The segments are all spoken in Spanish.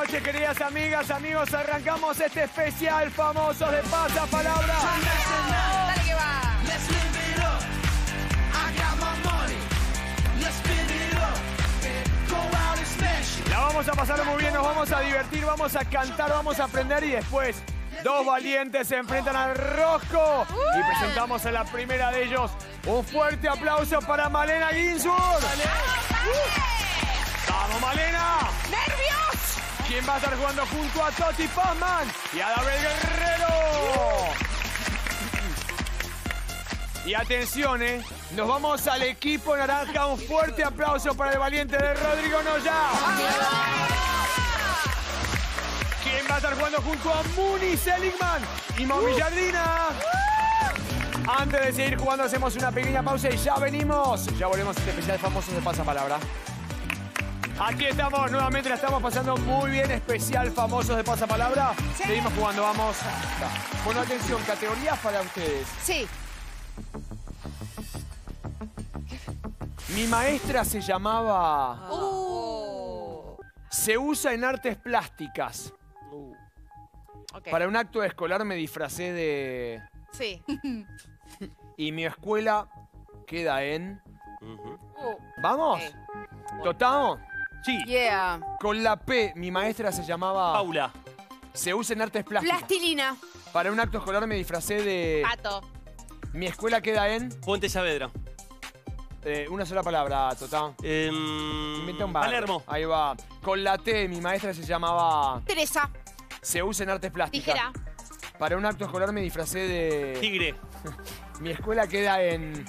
noches, queridas amigas, amigos. Arrancamos este especial Famosos de Pasapalabra. Dale que va. La vamos a pasar muy bien, nos vamos a divertir, vamos a cantar, vamos a aprender y después dos valientes se enfrentan al Rosco. Y presentamos a la primera de ellos. Un fuerte aplauso para Malena Ginsburg. ¡Vamos, Malena! ¡Nervios! ¿Quién va a estar jugando junto a Toti Pazman y a David Guerrero? Y atención, nos vamos al equipo naranja. Un fuerte aplauso para el valiente de Rodrigo Noya. ¿Quién va a estar jugando junto a Muni Seligman y Mami Yardina? Antes de seguir jugando hacemos una pequeña pausa y ya venimos. Ya volvemos a este especial Famosos de Pasapalabra. Aquí estamos, nuevamente la estamos pasando muy bien. Especial Famosos de Pasapalabra. Sí. Seguimos jugando, vamos. Bueno, atención, categorías para ustedes. Sí. Mi maestra se llamaba... Se usa en artes plásticas. Okay. Para un acto escolar me disfracé de... Sí. Y mi escuela queda en... ¿Vamos? Okay. ¿Totamos? Sí. Yeah. Con la P, mi maestra se llamaba... Paula. Se usa en artes plásticas. Plastilina. Para un acto escolar me disfracé de... Pato. Mi escuela queda en... Puente Saavedra. Una sola palabra, Totá. Inventa un bar. Palermo. Ahí va. Con la T, mi maestra se llamaba... Teresa. Se usa en artes plásticas. Tijera. Para un acto escolar me disfracé de... Tigre. Mi escuela queda en...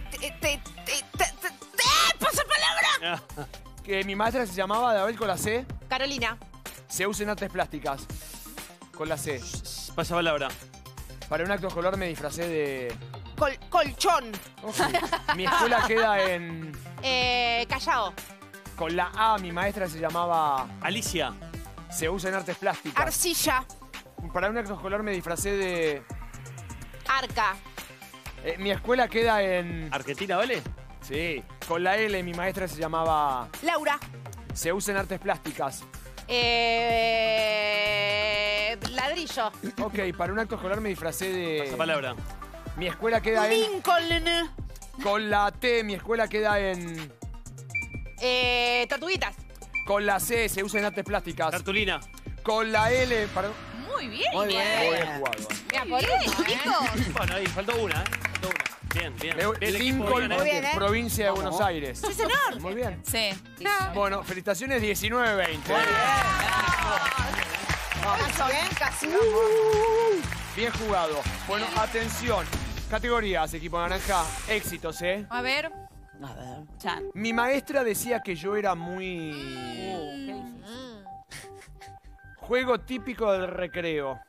¡Pasapalabra! Que mi maestra se llamaba Dabel con la C. Carolina. Se usa en artes plásticas. Con la C. Pasapalabra. Para un acto escolar me disfracé de... Colchón. Ok. Mi escuela queda en... Callao. Con la A, mi maestra se llamaba... Alicia. Se usa en artes plásticas. Arcilla. Para un acto escolar me disfracé de... Arca. Mi escuela queda en... Argentina, ¿vale? Sí. Con la L, mi maestra se llamaba... Laura. Se usa en artes plásticas. Ladrillo. Ok, para un acto escolar me disfracé de... Pasapalabra. Mi escuela queda en... Lincoln. Con la T, mi escuela queda en... Tortuguitas. Con la C, se usa en artes plásticas. Cartulina. Con la L... Para... Muy bien. Muy bien jugado. Mira, por uno, chicos. Bueno, ahí faltó una, ¿eh? Faltó una. Bien, bien. Bien, Lincoln, equipo, Muy bien, ¿eh? provincia de Buenos Aires. Sí, señor. Muy bien. Sí. Bueno, felicitaciones 19-20. Casi. Bien jugado. Bueno, atención. Categorías, equipo naranja. Éxitos, ¿eh? A ver. Chan. Mi maestra decía que yo era muy... Juego típico del recreo.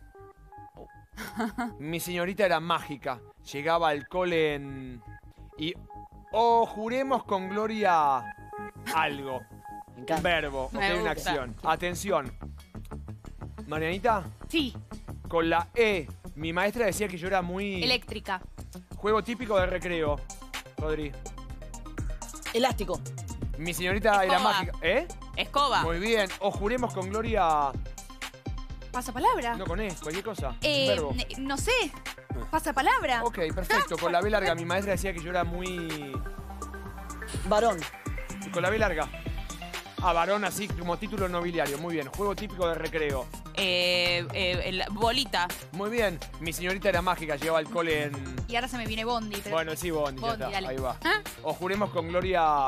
Mi señorita era mágica. Llegaba al cole en... Y... O juremos con gloria algo. Un verbo, ok, Me una gusta. acción. Atención. Marianita, Sí. con la E. Mi maestra decía que yo era muy... Eléctrica. Juego típico del recreo. Rodri. Elástico. Mi señorita era Escoba. mágica. ¿Eh? Escoba. Muy bien. O juremos con gloria... Pasapalabra. No con E, cualquier cosa. Un verbo. No sé. Pasapalabra. Ok, perfecto. Con la B larga. Mi maestra decía que yo era muy... Varón. Con la B larga. Ah, varón, así como título nobiliario. Muy bien. Juego típico de recreo. Bolita. Muy bien. Mi señorita era mágica. Llegaba al cole en... Y ahora se me viene Bondi. Pero... Bueno, sí, Bondi. Ya Bondi, está. dale. Ahí va. ¿Ah? O juremos con gloria...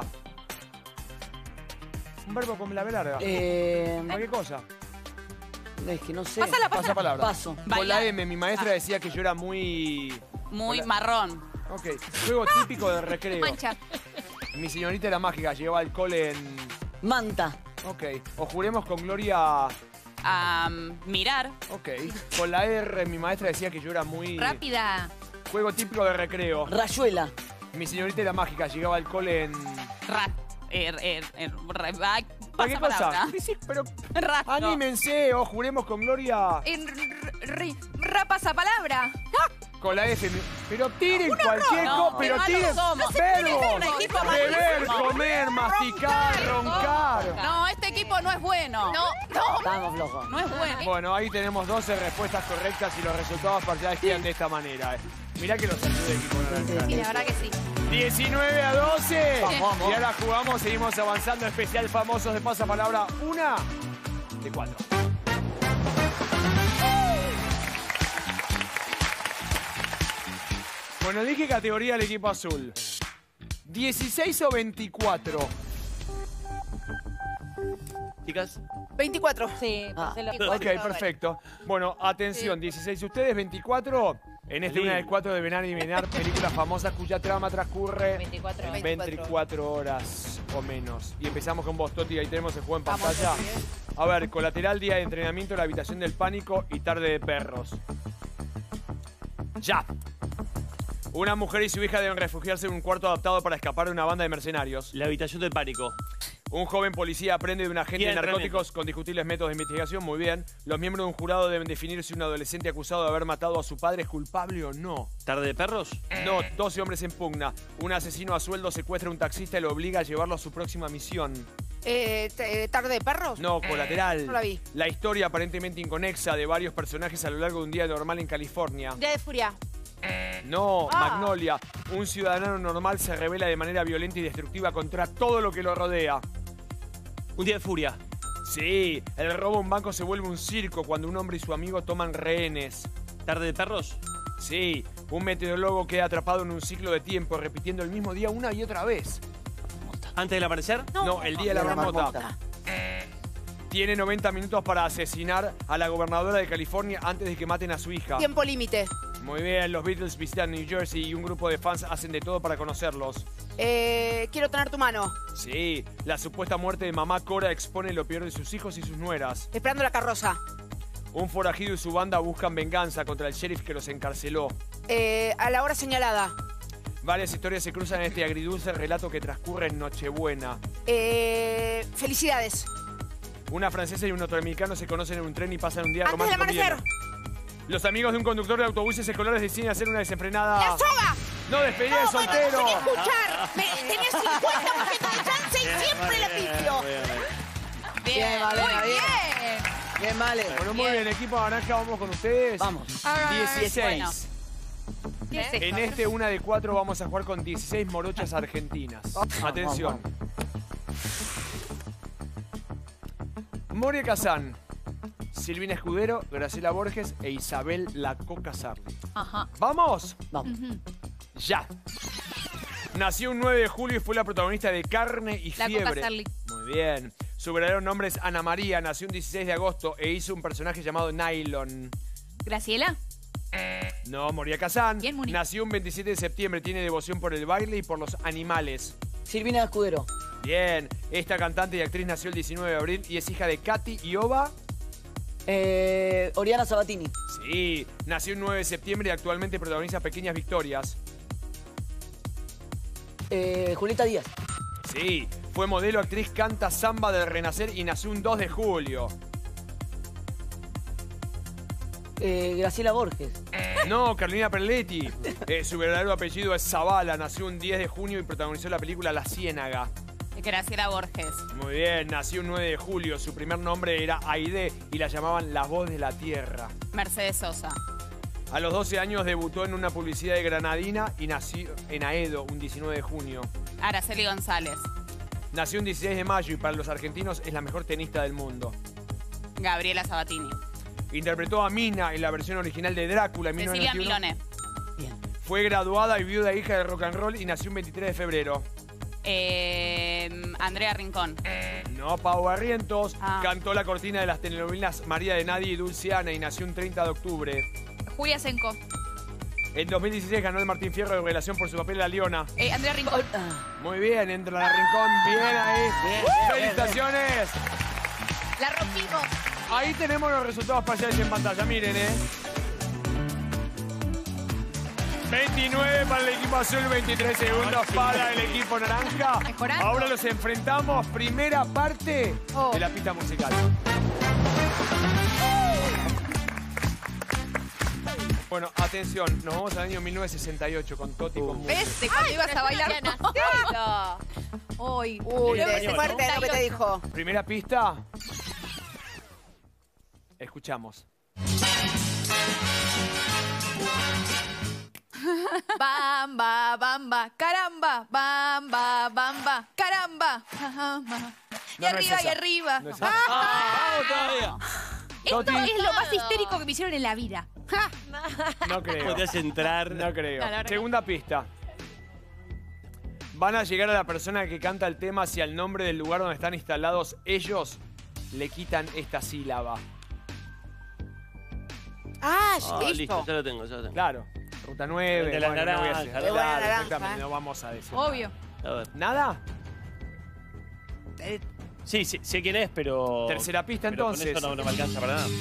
Un verbo con la B larga. Cualquier cosa. Es que no sé. Pásala, Pasa palabra. Paso. Con Baila. la M, mi maestra decía que yo era muy... Muy Hola. marrón. Ok. Juego típico de recreo. Mancha. Mi señorita era mágica. Llegaba al cole en... Manta. Ok. O juremos con gloria... Mirar. Ok. Con la R, mi maestra decía que yo era muy... Rápida. Juego típico de recreo. Rayuela. Mi señorita era mágica. Llegaba al cole en... ¿Qué cosa? Pasapalabra. Sí, sí, pero... Rato. Anímense. O juremos con gloria... Pasapalabra. Con la F. Pero tiren cualquier no, cosa. Pero qué tiren malos somos. verbos. un equipo Beber, malísimo. comer, masticar, roncar. No, este equipo no es bueno. No, Estábamos flojos. No es bueno. Bueno, ahí tenemos 12 respuestas correctas y los resultados parciales quedan de esta manera. Mirá que los ayuda el equipo naranja. Sí, la verdad que sí. 19 a 12. Vamos. Y ahora jugamos, seguimos avanzando. Especial famosos de pasapalabra. 1 de 4. Bueno, elige categoría del equipo azul. 16 o 24. Chicas, 24. Sí, Ah. Ok, perfecto. Bueno, atención, 16 ustedes, 24. En este una de 4 deben adivinar películas famosas cuya trama transcurre 24. en 24 horas o menos. Y empezamos con vos, Toti, ahí tenemos el juego en pantalla. A ver, colateral, día de entrenamiento, la habitación del pánico y tarde de perros. Ya. Una mujer y su hija deben refugiarse en un cuarto adaptado para escapar de una banda de mercenarios. la habitación del pánico. Un joven policía aprende de un agente de Bien, narcóticos con discutibles métodos de investigación. Muy bien. Los miembros de un jurado deben definir si un adolescente acusado de haber matado a su padre es culpable o no. ¿Tarde de perros? No, 12 hombres en pugna. Un asesino a sueldo secuestra a un taxista y lo obliga a llevarlo a su próxima misión. ¿Tarde de perros? No, colateral. No la vi. La historia aparentemente inconexa de varios personajes a lo largo de un día normal en California. Día de furia. No, Magnolia. Un ciudadano normal se revela de manera violenta y destructiva contra todo lo que lo rodea. Un día de furia. Sí, el robo a un banco se vuelve un circo cuando un hombre y su amigo toman rehenes. ¿Tarde de perros? Sí, un meteorólogo queda atrapado en un ciclo de tiempo, repitiendo el mismo día una y otra vez. ¿Antes del amanecer? No, el día de la marmota. Tiene 90 minutos para asesinar a la gobernadora de California antes de que maten a su hija. Tiempo límite. Muy bien, los Beatles visitan New Jersey y un grupo de fans hacen de todo para conocerlos. Quiero tener tu mano. Sí, la supuesta muerte de mamá Cora expone lo peor de sus hijos y sus nueras. Esperando la carroza. Un forajido y su banda buscan venganza contra el sheriff que los encarceló. A la hora señalada. Varias historias se cruzan en este agridulce relato que transcurre en Nochebuena. Felicidades. Una francesa y un norteamericano se conocen en un tren y pasan un día Antes del romántico amanecer. bien. Los amigos de un conductor de autobuses escolares deciden hacer una desenfrenada... ¡La soga! ¡No, despedida de soltero! Tenía que escuchar. Tenía 50% de chance y siempre la pifio. Bien, Malena, muy bien. bien. Bien, vale. Bueno, muy bien, equipo naranja, vamos con ustedes. Vamos. 16. Bueno. ¿Qué es esto? En este una de 4 vamos a jugar con 16 morochas argentinas. Atención. Moria Kazán, Silvina Escudero, Graciela Borges e Isabel La Coca Sarli. Ajá. ¿Vamos? Vamos. Ya. Nació un 9 de julio y fue la protagonista de Carne y La Coca Fiebre. Sarli. Muy bien. Su verdadero nombre es Ana María, nació un 16 de agosto e hizo un personaje llamado Nylon. ¿Graciela? No, Moria Kazán. Bien, Moni. Nació un 27 de septiembre, tiene devoción por el baile y por los animales. Silvina Escudero. Bien, esta cantante y actriz nació el 19 de abril y es hija de Katy y Ova. Oriana Sabatini. Sí, nació el 9 de septiembre y actualmente protagoniza Pequeñas Victorias. Julieta Díaz. Sí, fue modelo, actriz, canta samba del Renacer y nació un 2 de julio. Graciela Borges. No, Carolina Perletti. Su verdadero apellido es Zavala, nació un 10 de junio y protagonizó la película La Ciénaga. Graciela Borges. Muy bien, nació un 9 de julio. Su primer nombre era Aide y la llamaban La Voz de la Tierra. Mercedes Sosa. A los 12 años debutó en una publicidad de Granadina y nació en Aedo un 19 de junio. Araceli González. Nació un 16 de mayo y para los argentinos es la mejor tenista del mundo. Gabriela Sabatini. Interpretó a Mina en la versión original de Drácula en Cecilia 1991. Milone. Bien. Fue graduada y viuda hija de rock and roll y nació un 23 de febrero. Andrea Rincón. No, Pau Barrientos. Ah. Cantó la cortina de las telenovelas María de Nadie y Dulce Ana y nació un 30 de octubre. Julia Senco. En 2016 ganó el Martín Fierro de Revelación por su papel en La Leona. Andrea Rincón. Muy bien, entra la Rincón. Bien ahí. ¡Felicitaciones! La rompimos. Ahí tenemos los resultados parciales en pantalla. Miren, 29 para el equipo azul, 23 segundos para el equipo naranja. Mejorando. Ahora los enfrentamos. Primera parte de la pista musical. Bueno, atención, nos vamos al año 1968 con Toti con Mundo. ¿Ves? ¿De cuándo ibas a bailar? Hoy. Uy, Español, fuerte ¿no? lo que te dijo. Primera pista. Escuchamos. Bamba, bamba, caramba, bamba, bamba, caramba. Y No, no es arriba y esa. arriba. No es esa. ¡Vamos todavía! Esto Toti. es lo más histérico que me hicieron en la vida. ¡Ja! No creo. Podrías entrar. No creo. No, la verdad Segunda pista. Van a llegar a la persona que canta el tema si al nombre del lugar donde están instalados ellos le quitan esta sílaba. Ah, Ah, listo, ya lo tengo, ya lo tengo. Claro. Ruta 9. De la bueno, no voy a naranja. hacer- De buena Claro, naranja. exactamente, no vamos a decir. Obvio. A ver. ¿Nada? Sí, sí, sé quién es, pero... Tercera pista, pero con entonces. eso no me alcanza para nada.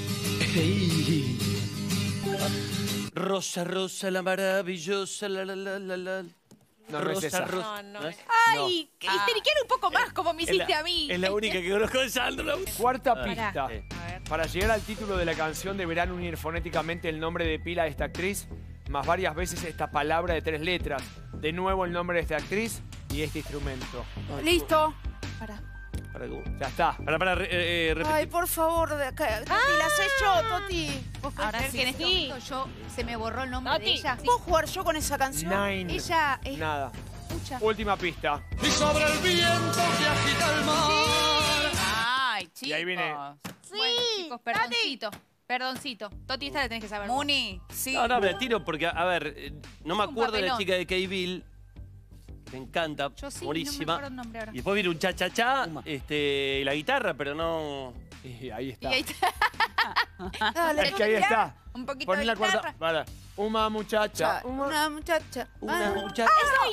Rosa, rosa, la maravillosa, la, la, la, la, la. No, no es Rosa, esa. rosa. No, ¿No es? Ay, histeriquear un poco más como me Es hiciste la- a mí. Es la única que conozco de Sandra. Cuarta Ah, pista. sí. Para llegar al título de la canción deberán unir fonéticamente el nombre de pila de esta actriz, más varias veces esta palabra de 3 letras. De nuevo el nombre de esta actriz y este instrumento. Listo. Para, Ya está. repetir. Ay, por favor, Toti, la sé yo, Toti. ¿Vos podés Ahora creer sí, que en este sí. momento yo se me borró el nombre de ella? ¿Puedo jugar yo con esa canción? Nine. Ella es Nada. mucha. Última pista. Ay, chicos. Y ahí viene. Bueno, chicos, perdoncito. Perdoncito. Toti, esta la tenés que saber. vos. Muni, sí. No, no, me la tiro porque, a ver, no me Es un acuerdo de la papelón. chica de K-Bill. Me encanta, Yo sí, buenísima. no me acuerdo el nombre ahora. Y después viene un cha-cha-cha, y la guitarra, pero no... Y ahí Y está. ahí está. Dale, Es que ahí está. Un poquito Poné de la cuarta. guitarra. Para. Una muchacha. Una muchacha. Una muchacha.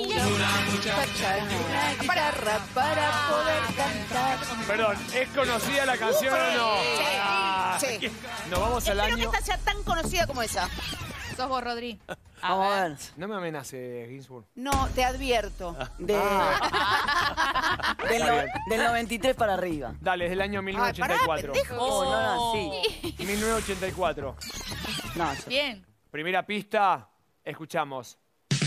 Una guitarra para poder cantar. Perdón, ¿es conocida la canción o no? Ah, Sí. Nos vamos al Espero que año. esta sea tan conocida como esa. Sos vos, Rodri. Vamos a ver. No me amenace, Ginsburg. No, te advierto. Del, del 93 para arriba. Dale, es del año Ay, pará, 1984. pendejo. Oh, no nací. 1984. No, yo- Bien. Primera pista, escuchamos.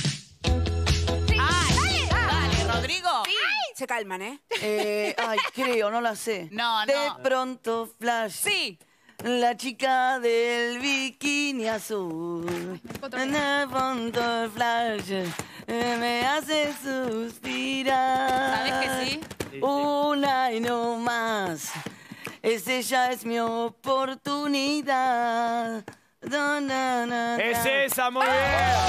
Dale, Rodrigo. Se calman, ¿eh? Ay, creo, no la sé. No, De no. pronto, flash. Sí. La chica del bikini azul. Otra vez. De pronto, flash. Me hace suspirar. ¿Sabes que sí? Sí, sí. Una y no más. Esa es mi oportunidad. Na, na, na, na. ¡Es esa, muy bien!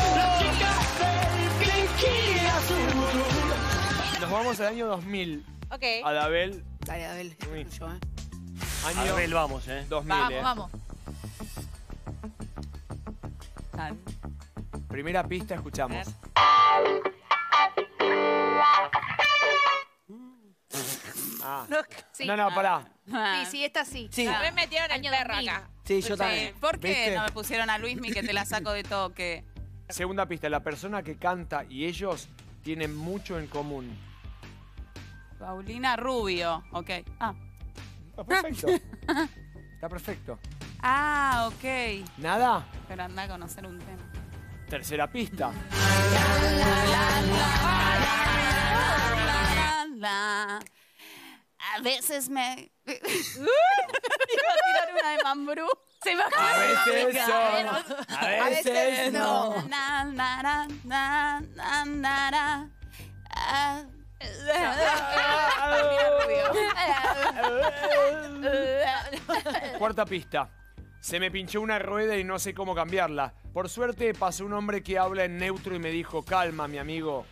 Nos vamos al año 2000. Ok. Adabel, Dale, Abel. Uy. Escucho, ¿eh? año Adabel, vamos, 2000. Vamos, vamos. Dale. Primera pista, escuchamos. Ah. Sí. No, no, pará. Sí, sí, esta sí. Sí. A ver, metieron el Año perro 2000. acá. Sí, yo también. ¿Por qué ¿Viste? no me pusieron a Luismi que te la saco de toque? Segunda pista, la persona que canta y ellos tienen mucho en común. Paulina Rubio. Ok. Ah. Está perfecto. Está perfecto. Ah, ok. ¿Nada? Pero anda a conocer un tema. Tercera pista. La. A veces me. Iba a tirar una de Mambrú. Se me A veces son, a veces no. Na, na, na, na, na, na, na. Ah. Cuarta pista. Se me pinchó una rueda y no sé cómo cambiarla. Por suerte pasó un hombre que habla en neutro y me dijo, calma, mi amigo.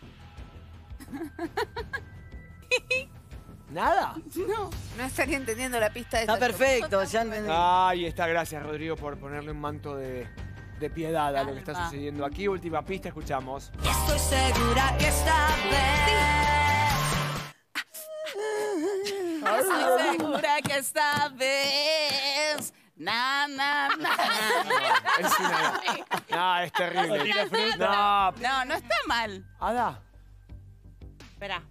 ¿Nada? No estaría entendiendo la pista de Está esta. perfecto, ya entendí. Ahí está, gracias Rodrigo por ponerle un manto de piedad a lo que está Calma. sucediendo aquí. Última pista, escuchamos. Estoy segura que esta vez. Estoy segura que esta vez. Na, na, na. Es una... No, es terrible. No, No, no está mal. Ada. Espera.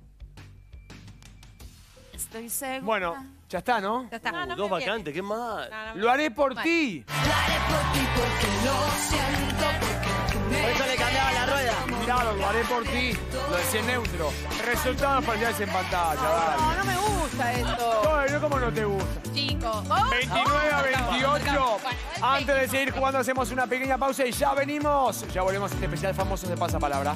Estoy segura. Bueno, ya está, ¿no? Ya está. Dos vacantes, qué mal. Lo haré por ti. Lo haré por ti porque lo siento, porque tú Por eso le cambiaba la rueda. Claro, lo haré por ti. Lo decía en neutro. Resultados parciales en pantalla, dale. No me gusta esto. Bueno, ¿cómo no te gusta? Chicos. 29 a 28. Antes de seguir jugando, hacemos una pequeña pausa y ya venimos. Ya volvemos a este especial famosos de Pasapalabra.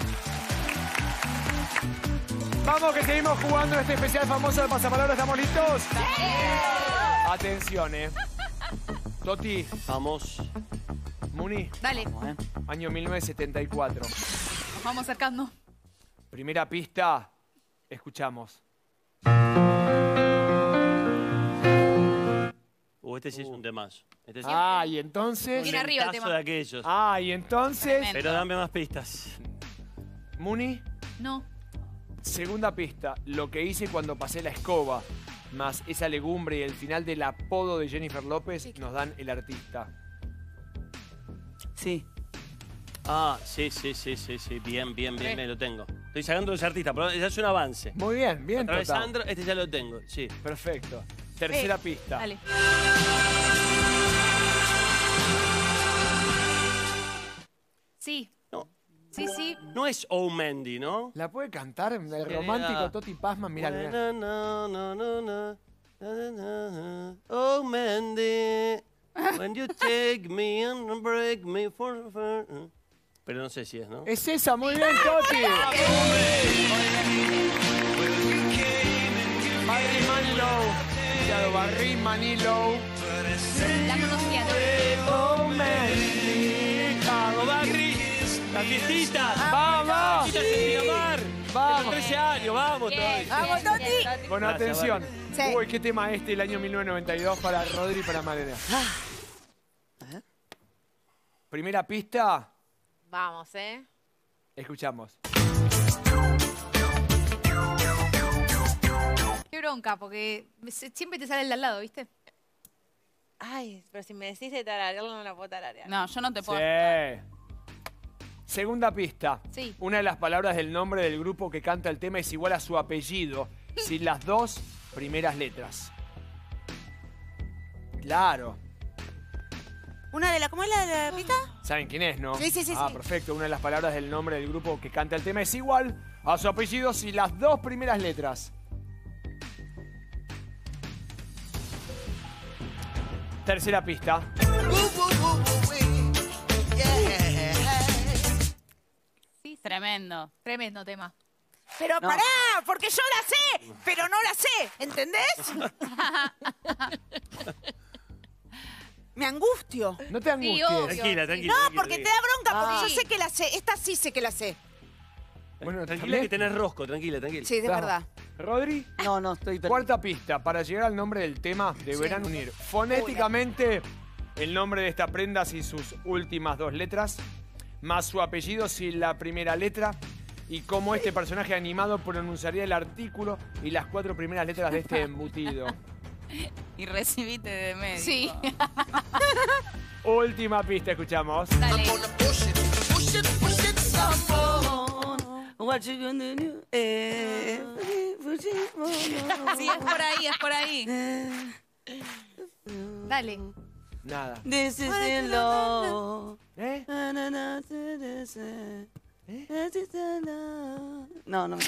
Vamos, que seguimos jugando este especial famoso de Pasapalabra. ¿Estamos listos? Atención, Toti, Vamos. Muni, Dale, año 1974. nos vamos acercando. Primera pista, escuchamos. Este sí es un temazo. Este sí Y entonces... Viene arriba el caso tema. de aquellos. Y entonces... Pero dame más pistas. Muni, No. segunda pista. Lo que hice cuando pasé la escoba, más esa legumbre y el final del apodo de Jennifer López, nos dan el artista. Sí. Sí. Bien, lo tengo. Estoy sacando los artistas, pero ya es un avance. Muy bien, bien, Otra vez Tota. Sandro, este ya lo tengo, sí. Perfecto. Tercera pista. Dale. Sí. No. Sí. No es Oh Mandy, ¿no? ¿La puede cantar? El romántico Toti Pazman, mirá. No. Oh Mandy, when you take me and break me for... Pero no sé si es, ¿no? Es esa, muy bien, Toti. Barry Manilow. Claro, Barry Manilow. La conocía, ¿no? Oh, Mandy. ¡Vamos, Barry! ¡La fiestita! ¡Vamos! ¡Fiesta en Miramar! Vamos. 13 años, vamos todavía. Vamos, Toti. Bueno, Gracias, atención. Sí. Uy, qué tema el año 1992 para Rodri y para Malena. Primera pista, Vamos, escuchamos. Qué bronca, porque siempre te sale el de al lado, ¿viste? Ay, pero si me decís de tararearlo, no la puedo tararear. No, yo no te puedo. Sí. Segunda pista. Sí. Una de las palabras del nombre del grupo que canta el tema es igual a su apellido, sin las dos primeras letras. Claro. ¿Cómo es la pista? ¿Saben quién es, no? Sí. Perfecto. Una de las palabras del nombre del grupo que canta el tema es igual a su apellido sin las dos primeras letras. Tercera pista. Sí, Tremendo. tremendo tema. Pero No. pará, porque yo la sé, pero no la sé, ¿entendés? Me angustio. No te angusties. obvio. Tranquila. No, porque te da bronca, porque yo Sí. sé que la sé. Esta sí sé que la sé. Bueno, Tranquila que tenés rosco, tranquila. Sí, de Vamos. verdad. Rodri, No, estoy perdido. cuarta pista. Para llegar al nombre del tema, deberán unir fonéticamente el nombre de esta prenda sin sus últimas dos letras, más su apellido sin la primera letra, y cómo este personaje animado pronunciaría el artículo y las cuatro primeras letras de este embutido. Y recibiste de médico. Sí. Última pista, escuchamos. Dale. What you gonna do? Sí, es por ahí. Dale. Nada. This is in love. ¿Eh? No, no.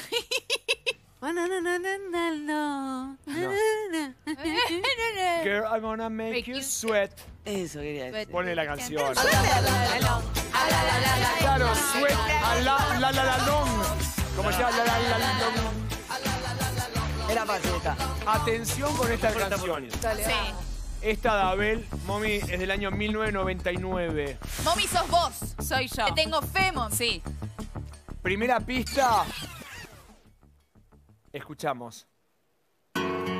Girl, I'm gonna make you sweat. Eso quería decir. Pone la canción. Claro, sweat a la long. Como se llama la long. Era fácil esta. Atención con esta canción. Sí. Esta de Abel, Mommy, es del año 1999. Mommy, sos vos. Soy yo. Te tengo fe, Mommy. Sí. Primera pista. Escuchamos. ¿Por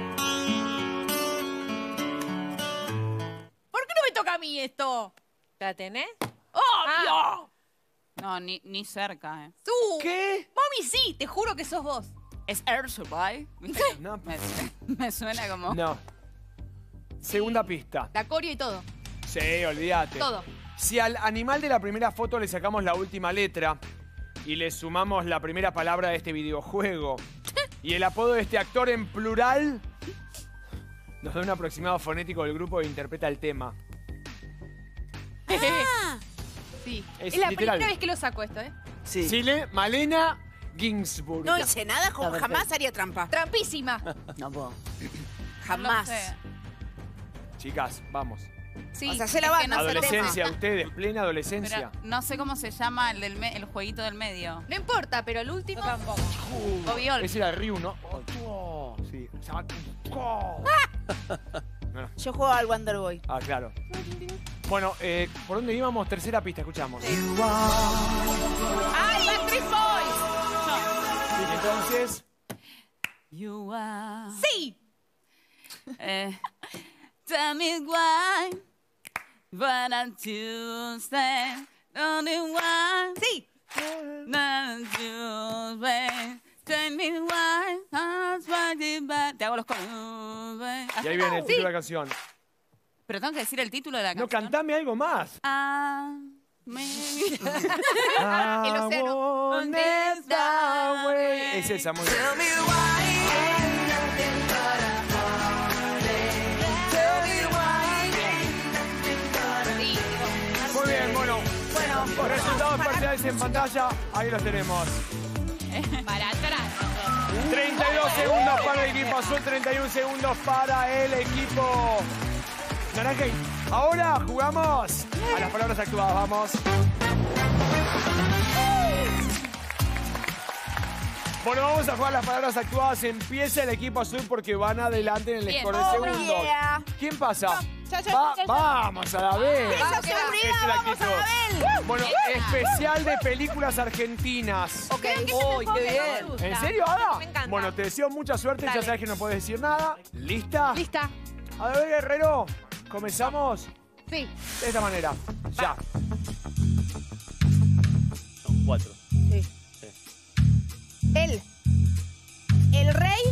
qué no me toca a mí esto? ¿La tenés? ¡Obvio! No, ni cerca, Tú. ¿Qué? Mommy, sí, te juro que sos vos. ¿Es Air Supply? No. Me suena como... No. Segunda pista. La coreo y todo. Sí, olvídate. Todo. Si al animal de la primera foto le sacamos la última letra y le sumamos la primera palabra de este videojuego y el apodo de este actor en plural, nos da un aproximado fonético del grupo que interpreta el tema. Sí. Es Es la literal. primera vez que lo saco esto, ¿eh? Sí. Chile, Malena Ginsburg. No hice nada, Está jamás perfecto. haría trampa. Trampísima. No puedo. Jamás. No sé. Chicas, vamos. Sí. O sea, se la es van que no a hacer Adolescencia, ustedes, plena Pero adolescencia. no sé cómo se llama el jueguito del medio. No importa, pero el último. Obiol. Ese era Ryu, ¿no? Oh, sí. Se llama... Oh. Yo juego al Wonder Boy. Ah, claro. Bueno, ¿por dónde íbamos? Tercera pista, escuchamos. ¡Ay, Backstreet Boys! Entonces, You are. ¡Sí! Tell me why, but I'm Tuesday. Only why. ¡Sí! Not Tuesday. Tell me why. Te hago los coros. y ahí viene el título de la canción. Pero tengo que decir el título de la No, canción. cantame algo más. Maybe. El océano. I want it that way. Es esa, muy bien. Sí. Muy bien, bueno. Los resultados parciales en pantalla, ahí los tenemos. Para atrás. 32 segundos para el equipo azul, 31 segundos para el equipo naranja. Ahora jugamos a las palabras actuadas, vamos. Bueno, vamos a jugar las palabras actuadas. Empieza el equipo azul porque van adelante en el Bien. score de Oh, segundos. yeah. ¿Quién pasa? Ya. Vamos a la vez. Esa ok. seguridad, Esa es la vamos a actitud. ver. Bueno, especial de películas argentinas. Ok. ¡Uy, qué bien! ¿En serio, Ada? Me encanta. Bueno, te deseo mucha suerte. Ya Dale. sabes que no puedes decir nada. ¿Lista? Lista. A ver, Guerrero. ¿Comenzamos? Sí. De esta manera. Ya. Son 4. El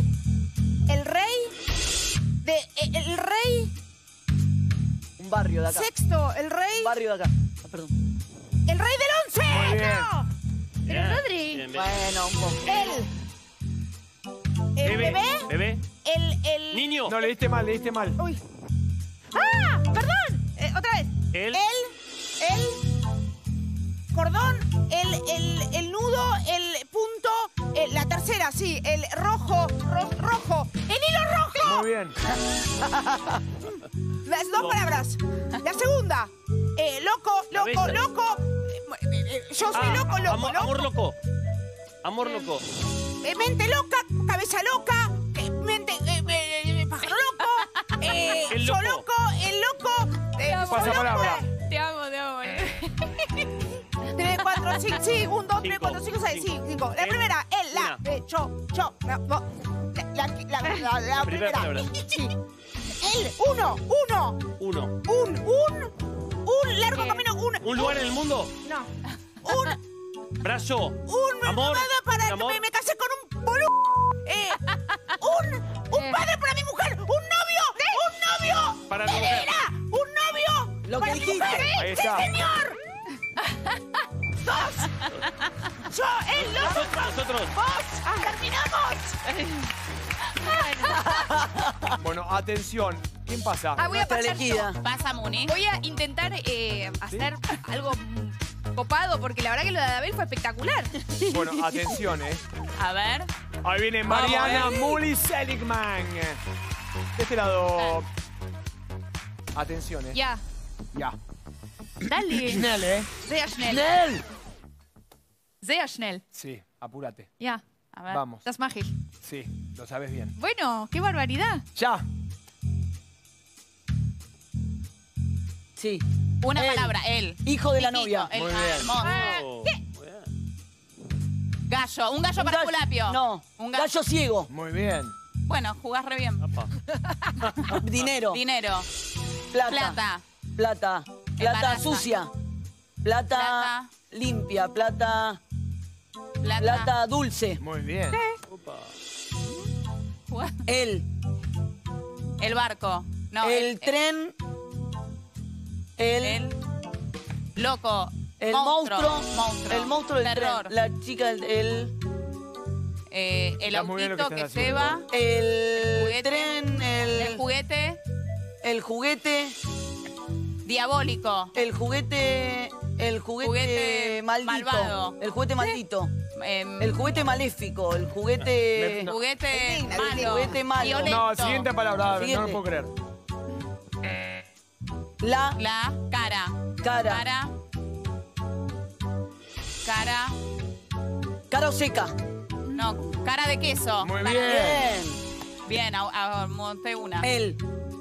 rey Un barrio de acá. sexto, el rey, Un barrio de acá. Ah, perdón. el rey del 11. Muy bien. No. Pero Rodri. Bien. Bueno, un poco. El bebé, Bebé. el Niño. No, le diste mal, le diste mal. Uy. ¡Ah! ¡Perdón! Otra vez. El. El cordón, el nudo, el punto, la tercera, sí, el rojo, rojo, el hilo rojo. Muy bien. Las dos palabras. La segunda, loco, Cabeza. loco. Yo soy loco, loco, Amor loco. loco. Amor loco. Mente loca, cabeza loca, pájaro loco, El yo loco. loco, el loco. Pasa palabra. Te amo, te amo. 3, 4, 5, sí, 1, 2, 3, Cinco. 4, 5, 6, 5. La El- primera, el, la, una. yo, no, la primera primera. palabra. Sí. El, uno, un largo camino, Un lugar en el mundo. no, Brazo. un Amor. para Amor. me casé con un boludo. Un padre para mi mujer, un novio, Para mi mujer. Era, un novio Lo para que mi dijiste. mujer. Ahí ¡Sí, está. señor! Dos. Yo, él, Nosotros. vos, terminamos. Bueno, atención. ¿Quién pasa? Voy a Nuestra pasar elegida. yo. Pasa, Muni. Voy a intentar hacer algo copado porque la verdad que lo de Adabel fue espectacular. Bueno, atención, A ver. Ahí viene Mariana Muli Seligman. De este lado. Atención, Ya. Ya. Dale. Schnell, Sehr schnell. ¡Nel! Sehr schnell. Sí, apúrate. Ya. A ver. Vamos. Das mache ich. Sí, lo sabes bien. Bueno, qué barbaridad. Ya. Sí. Una Él. palabra, él. Hijo de la Chiquito, novia. El Muy bien. hermoso. Oh, muy bien. Gallo, un gallo Un para gallo- Culapio. No. Un Gallo ciego. Muy bien. Bueno, jugás re bien. Apa. Dinero. Dinero, Plata. plata, Plata. Plata Embaraza. sucia. Plata Plata. limpia. Plata. plata. Plata dulce. Muy bien. Opa. Jugás- El. El barco. No, El tren. el loco. El monstruo. El monstruo del terror. tren. La chica del. El Está muy bien lo que autito que estás haciendo. lleva. El juguete. tren. El juguete El juguete. diabólico. El juguete. El juguete, Juguete maldito. malvado. El juguete maldito. El juguete maléfico. El juguete... No. Juguete Digna, malo. digna. Juguete malo. Violento. No, siguiente palabra, no Siguiente. lo puedo creer. La La cara. cara. Cara. Cara. Cara o seca. No, cara de queso. Muy Cara- bien. Bien, monté una. El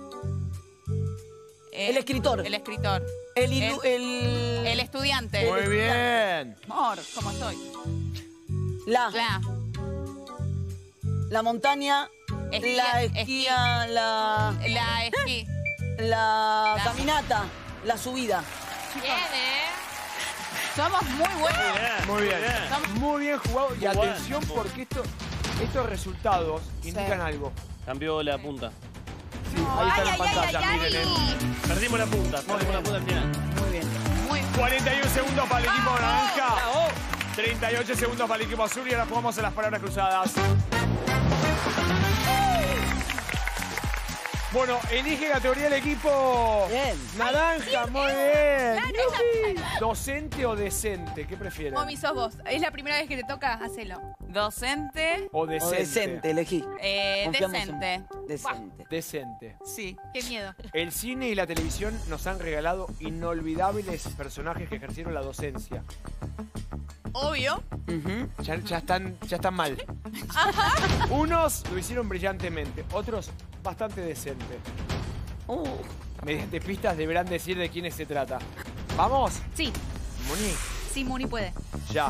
escritor. El escritor. El estudiante. Muy bien. Amor, ¿cómo estoy? La montaña. Esquí- La esquía. La esquí. La caminata. La subida. Bien, Somos muy buenos. Muy bien. Muy bien jugado. Y Muy bueno. atención porque estos resultados indican algo. Cambió la punta. Sí, ahí está en Ay, pantalla, ay, miren. Perdimos la punta. Perdimos la punta al final. Muy bien. Muy 41 segundos para el equipo naranja. 38 segundos para el equipo azul y ahora jugamos a las palabras cruzadas. Bueno, elige categoría el equipo Bien. naranja, muy bien. ¿Docente o decente? ¿Qué prefieren? Mami, sos vos. Es la primera vez que te toca, hacelo. docente. O O decente. decente, elegí. Confiamos Decente. en- Decente. Decente. Sí. Qué miedo. El cine y la televisión nos han regalado inolvidables personajes que ejercieron la docencia. Obvio. Ujú. Ya están mal. Unos lo hicieron brillantemente, otros bastante decente. Mediante pistas deberán decir de quiénes se trata. ¿Vamos? Sí, Moni, sí, Muni puede. ya.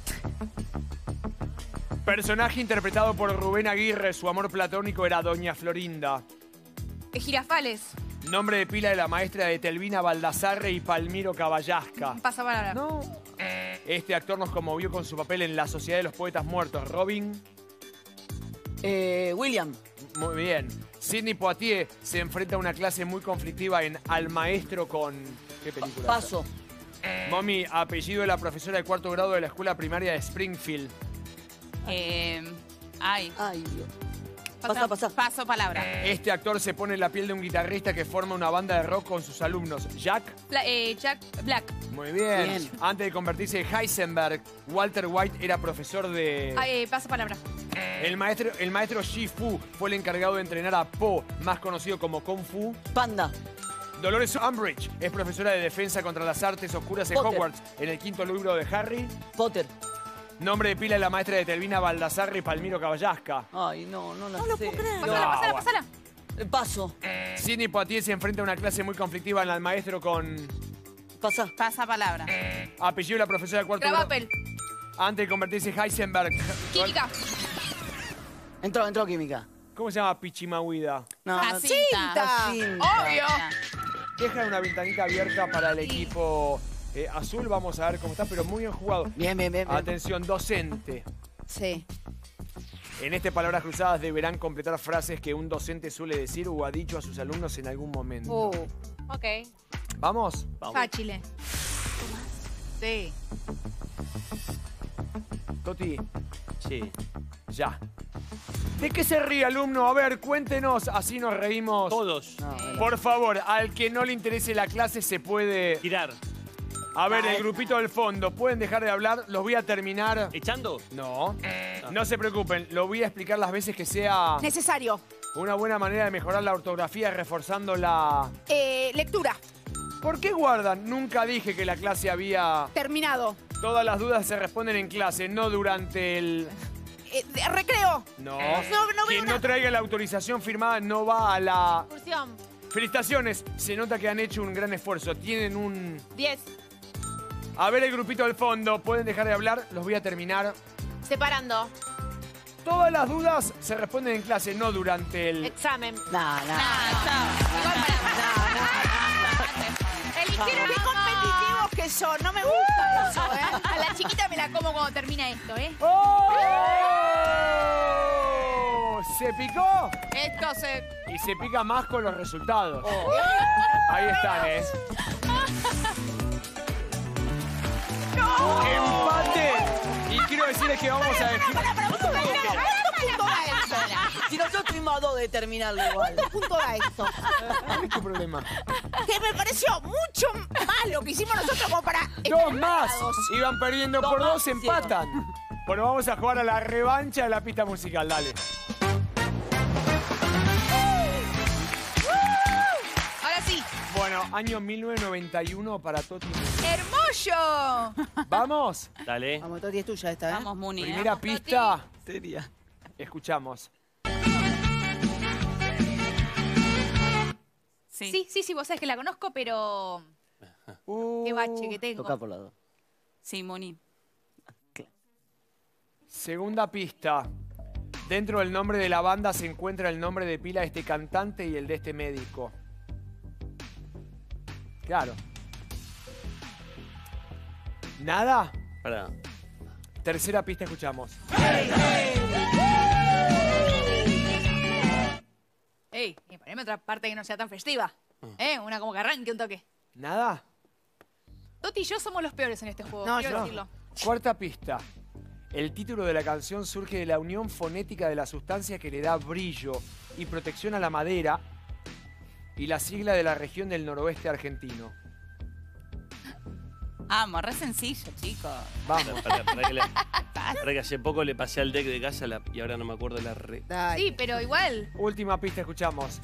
Personaje interpretado por Rubén Aguirre, su amor platónico era Doña Florinda. Girafales. Nombre de pila de la maestra de Telvina Baldassarre y Palmiro Caballasca. Pasa palabra. No. Este actor nos conmovió con su papel en La Sociedad de los Poetas Muertos. Robin, William. muy bien. Sidney Poitier se enfrenta a una clase muy conflictiva en Al Maestro con... ¿Qué película? Paso. Mommy, apellido de la profesora de cuarto grado de la escuela primaria de Springfield. Ay, Dios. Pasa. Paso palabra. Este actor se pone en la piel de un guitarrista que forma una banda de rock con sus alumnos. Jack, Jack Black. muy bien. Bien. Antes de convertirse en Heisenberg, Walter White era profesor de... Pasa palabra. El maestro Shifu fue el encargado de entrenar a Po, más conocido como Kung Fu. Panda. Dolores Umbridge es profesora de defensa contra las artes oscuras en Potter. Hogwarts, en el quinto libro de Harry. Potter. Nombre de pila de la maestra de Telvina Baldassarre y Palmiro Caballasca. Ay, no la sé. Pasala. Paso. Sidney Poitier se enfrenta a una clase muy conflictiva en el maestro con... Pasa. Pasa palabra. Apellido de la profesora de cuarto grado. Grabapel. Antes de convertirse en Heisenberg. Química. Entró química. ¿Cómo se llama Pichimahuida? No, Jacinta. Obvio. Deja una ventanita abierta para el equipo azul. Vamos a ver cómo está, pero muy bien jugado. Bien. Atención, docente. Sí. En este Palabras Cruzadas deberán completar frases que un docente suele decir o ha dicho a sus alumnos en algún momento. Ok. ¿Vamos? Fácil. Sí. Toti, Sí. ya. ¿De qué se ríe, alumno? A ver, cuéntenos, así nos reímos. Todos. Por favor, al que no le interese la clase se puede... Girar. A ver, el grupito del fondo, ¿pueden dejar de hablar? Los voy a terminar... ¿Echando? No, no se preocupen, lo voy a explicar las veces que sea Necesario. una buena manera de mejorar la ortografía reforzando la... Lectura. ¿Por qué guardan? Nunca dije que la clase había... Terminado. Todas las dudas se responden en clase, no durante el... Recreo. No. no Quien veo no traiga la autorización firmada no va a la... Excursión. Felicitaciones, se nota que han hecho un gran esfuerzo. Tienen un... 10. A ver el grupito del fondo, ¿pueden dejar de hablar? Los voy a terminar. Separando. Todas las dudas se responden en clase, no durante el... Examen. Eligieron qué competitivos que son. No me gusta eso, ¿eh? A la chiquita me la como cuando termina esto, ¿eh? ¡Oh! ¿Se picó? Esto se... Y se pica más con los resultados. Ahí están, ¿eh? ¡Empate! Y quiero decirles que vamos a definir... ¿Cuántos puntos da eso? Si nosotros yo estoy modo de terminarlo igual. ¿Qué punto da esto? ¿Cuál es tu problema? Que me pareció mucho más lo que hicimos nosotros como para... ¡Dos más! Iban perdiendo por Dos más dos, empatan. Bueno, vamos a jugar a la revancha de la pista musical, dale. Ahora sí. Bueno, año 1991 para Toti. ¡Hermoso! ¿Vamos? Dale. Vamos, Toti, es tuya esta, ¿eh? Vamos, Muni. Primera pista. Seria. Escuchamos. Sí, vos sabés que la conozco, pero... Qué bache que tengo. Toca por la dos. Sí, Muni. Segunda pista. Dentro del nombre de la banda se encuentra el nombre de pila de este cantante y el de este médico. Claro. ¿Nada? Pará. Tercera pista, escuchamos. Ey, y poneme otra parte que no sea tan festiva. Una como que arranque un toque. ¿Nada? Toti y yo somos los peores en este juego, No, quiero yo. decirlo. Cuarta pista. El título de la canción surge de la unión fonética de la sustancia que le da brillo y protección a la madera y la sigla de la región del noroeste argentino. Vamos, re sencillo, chicos. Vamos. Para que hace poco le pasé al deck de casa y ahora no me acuerdo la re. Dale. Sí, pero igual. Última pista, escuchamos.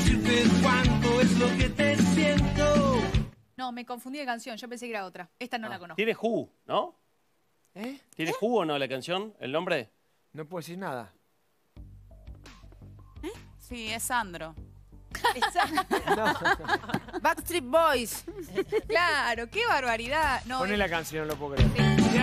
No, me confundí de canción, yo pensé que era otra. Esta no la conozco. Tiene Who, ¿no? ¿Eh? ¿Tiene Who o no la canción? ¿El nombre? No puedo decir nada. Sí, es Sandro. Backstreet Boys. Claro, qué barbaridad. No, Poné la canción, no lo puedo creer. Y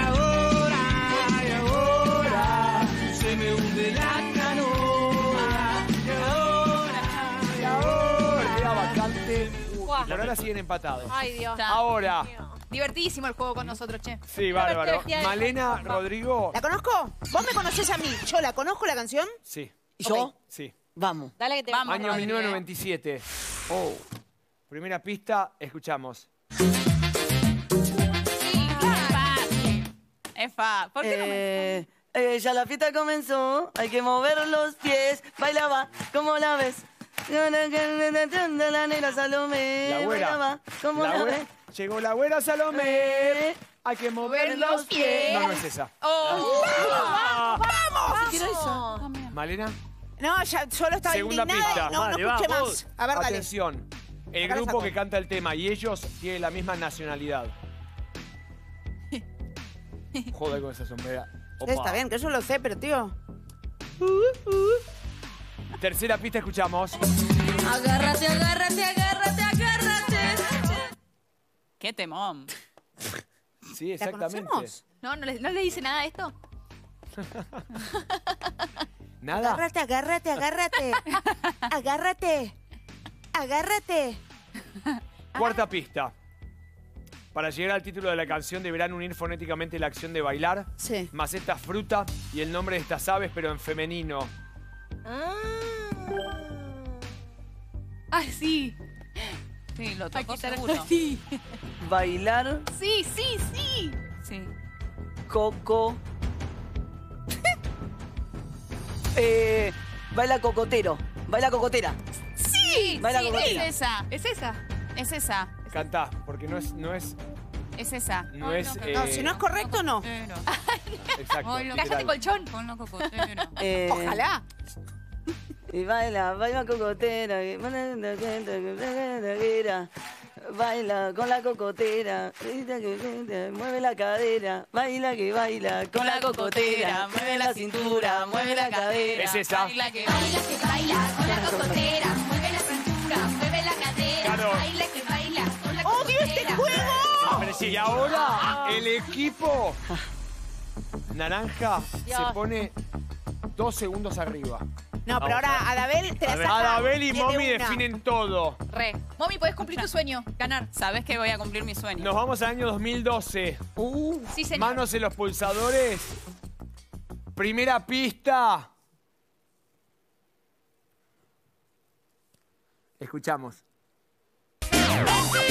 ahora se me hunde la canoa. Y ahora queda vacante. Por ahora siguen empatados. Ay, Dios. Ahora. divertidísimo el juego con nosotros, che. Sí, bárbaro. divertida. Malena, Rodrigo. ¿La conozco? ¿Vos me conocés a mí? ¿Yo la conozco la canción? Sí. ¿Y yo? Ok. Sí. Vamos. Dale que te Vamos. Año Rodrigo. 1997. Oh. Primera pista, escuchamos. Sí, es fácil. Es fácil. ¿Por qué no me... Ya la fiesta comenzó, hay que mover los pies. Bailaba, ¿cómo la ves? La negra Salomé. La güera. Bailaba, ¿cómo la ves? Llegó la güera Salomé. Hay que mover los pies. No, no es esa. Malena, No, ya solo estaba Segunda indignada pista. y no Vale, escuché vamos. más. A ver, dale. atención. El Acá la grupo saco. que canta el tema y ellos tienen la misma nacionalidad. Joder con esa sombrera. Opa. Está bien, que eso lo sé, pero tío. Tercera pista, escuchamos. Agárrate, agárrate, agárrate, agárrate. Qué temón. Sí, ¿La exactamente. conocemos? No le dice nada a esto. ¿Nada? Agárrate, agárrate, agárrate. Agárrate. Agárrate. Cuarta pista. Para llegar al título de la canción deberán unir fonéticamente la acción de bailar, Sí. más esta fruta y el nombre de estas aves, pero en femenino. Ah, sí. Sí, lo tocó Aquí está. seguro. Sí. Bailar, Sí, sí, sí. Sí. coco. Baila cocotero. Baila cocotera. Sí, Baila sí, cocotera. Es esa. es esa. Es esa. Cantá, porque no es Es esa. no es No, si no es correcto, no. exacto. Ay, lo- literal. Cállate, colchón. Con lo cocotero. Ojalá. Y baila, baila cocotera. Baila con la cocotera. Mueve la cadera. Baila que baila con la cocotera. Mueve la cintura, mueve la cadera. Es esa. Baila que Baila que baila con la cocotera, mueve la cintura, mueve la cadera. Claro. Baila que baila con la ¡Odio este cocotera. juego! Y ahora el equipo naranja se pone 2 segundos arriba. No, pero ahora Adabel te la saca. Adabel y tiene Momi una. definen todo. Re. Momi, podés cumplir tu sueño. Ganar. Sabes que voy a cumplir mi sueño. Nos vamos al año 2012. Sí, señor. Manos en los pulsadores. Primera pista. Escuchamos.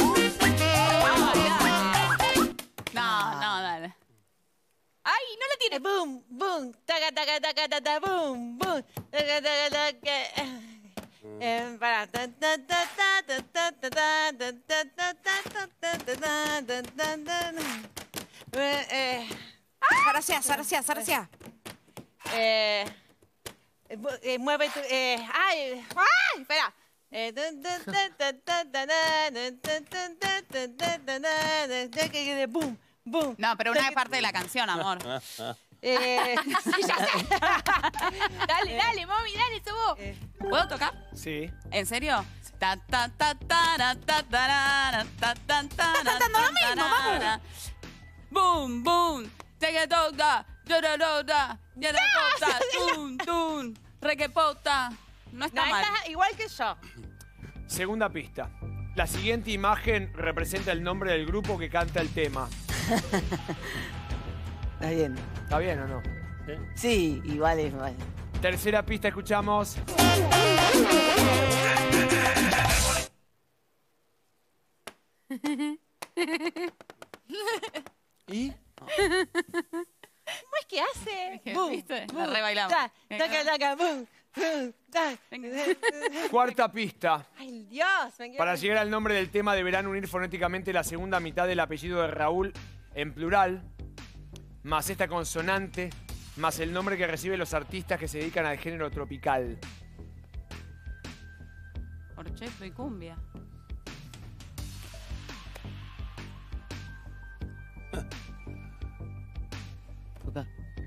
No, no, dale. ¡Ay, no la Boom, boom. Taca, taca, taca, taca, boom, boom. Taca, taca, taca. Para. Sarcia. Mueve tu. ¡Ay! Espera. Boom, boom. No, pero una parte de la canción, amor. Sí, ya sé. Dale, mami, dale, vos. ¿Puedo tocar? Sí. ¿En serio? Ta, ta, ta, ta, ta, ta, ta, ta, ta, cantando lo mismo, vamos. Boom, boom. Take it out, llororoda, llororoda, tun, tun, requepota. No está No, mal. estás igual que yo. Segunda pista. La siguiente imagen representa el nombre del grupo que canta el tema. Está bien. ¿Está bien o no? Sí, igual es. Vale. Tercera pista, escuchamos. ¿Y? ¿Cómo es que hace? ¿Viste? La rebailamos. Taca, taca, boom, boom, taca. Cuarta pista. Ay, Dios. Me quiero... Para llegar al nombre del tema deberán unir fonéticamente la segunda mitad del apellido de Raúl en plural, más esta consonante, más el nombre que reciben los artistas que se dedican al género tropical. Orcheto y cumbia. Toca.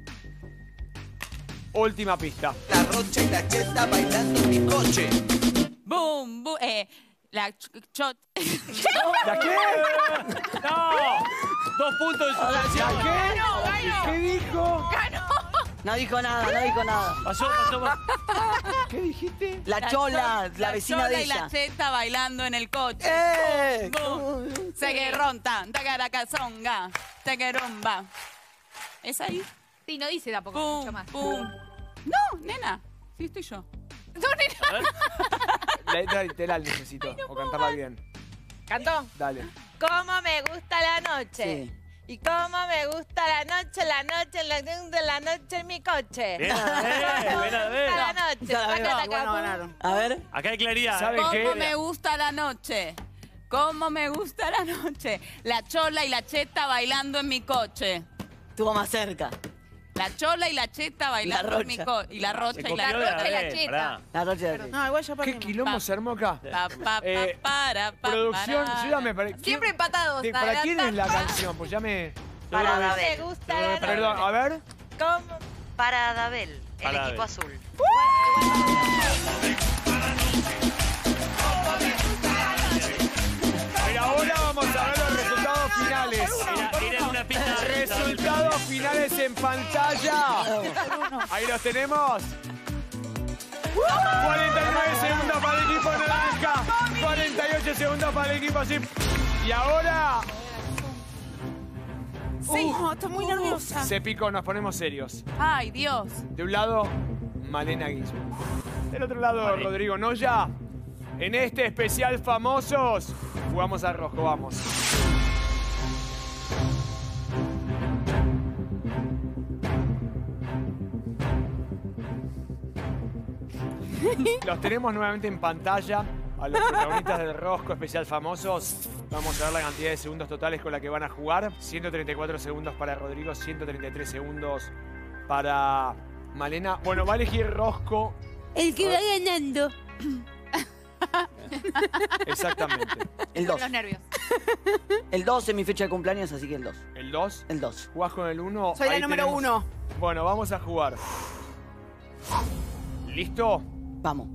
Última pista. La rocha y la cheta bailando en mi coche. Boom, boom. La chot. ¿La qué? ¡No! 2 puntos de diferencia. ¿La qué? ¿Qué dijo? No dijo nada. Pasó. ¿Qué dijiste? La chola, la vecina chola de y la ella. cheta bailando en el coche. ¡Eh! Boom. Seguerronta, tacaracazonga, tacaromba. ¿Es ahí? Sí, no dice tampoco mucho Pum, más. pum. No, nena. Sí, estoy yo. No, nena. Te la necesito. O cantarla bien. ¿Cantó? Dale. ¿Cómo me gusta la noche? Sí. Y cómo me gusta la noche de la noche en mi coche. Ven a ver. La noche. Taca, taca, boom. A ver. Acá hay claridad. ¿Saben ¿Cómo qué? me gusta la noche? ¿Cómo me gusta la noche? La chola y la cheta bailando en mi coche. Estuvo más cerca. La chola y la cheta bailando en mi rocha. coche. Y la rocha Se y la copió de rocha y la Abel, cheta. pará. La rocha de No, igual ya ¿Qué perdimos. quilombo se armó acá? Pa, pa, para, Producción, yo ya me parece. Siempre empatados. ¿Para quién es la canción? Pues ya me. Para ¿Cómo me Adabel. gusta la noche? Perdón, a ver. ¿Cómo? Para Adabel, el Para equipo Adabel. azul. Pero ahora vamos a ver los resultados finales. Era una pista. Resultados finales en pantalla. Ahí los tenemos. 49 segundos para el equipo naranja. 48 segundos para el equipo azul. Y ahora Sí, no, estoy muy nerviosa. se picó, nos ponemos serios. Ay, Dios. De un lado, Malena Guizmo. Del otro lado, Rodrigo Noya. En este especial famosos, jugamos al rojo, vamos. Los tenemos nuevamente en pantalla a los protagonistas del Rosco Especial Famosos. Vamos a ver la cantidad de segundos totales con la que van a jugar. 134 segundos para Rodrigo, 133 segundos para Malena. Bueno, va a elegir Rosco. El que va ganando. Exactamente. El 2. Los nervios. El 2 es mi fecha de cumpleaños, así que el 2. ¿El 2? El 2. ¿Jugás con el 1? Soy la número 1. Bueno, vamos a jugar. ¿Listo? Vamos.